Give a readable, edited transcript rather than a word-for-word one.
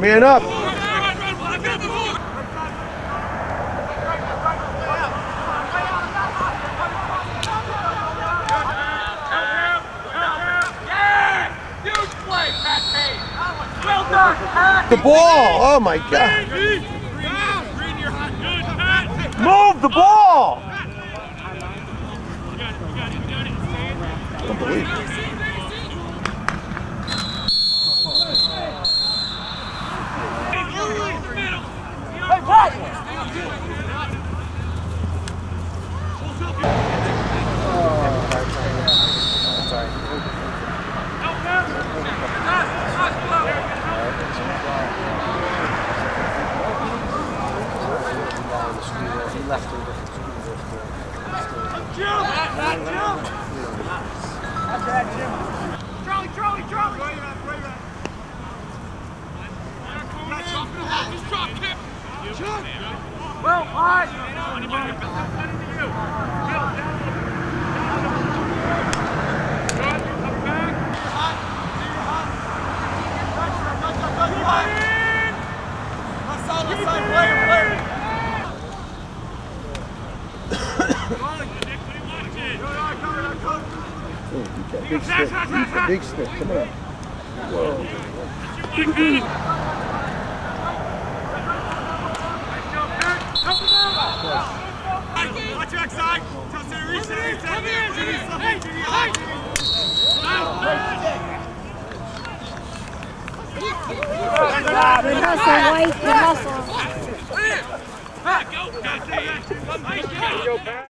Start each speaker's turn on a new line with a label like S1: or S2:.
S1: Man up. The ball! Oh my God! Move the ball! Unbelievable.
S2: Well, hard.
S1: Big stick. Big stick. Come on. Whoa.
S2: Watch your backside. Come here, Jimmy.
S3: Good hustle, White. Good hustle.
S2: Go.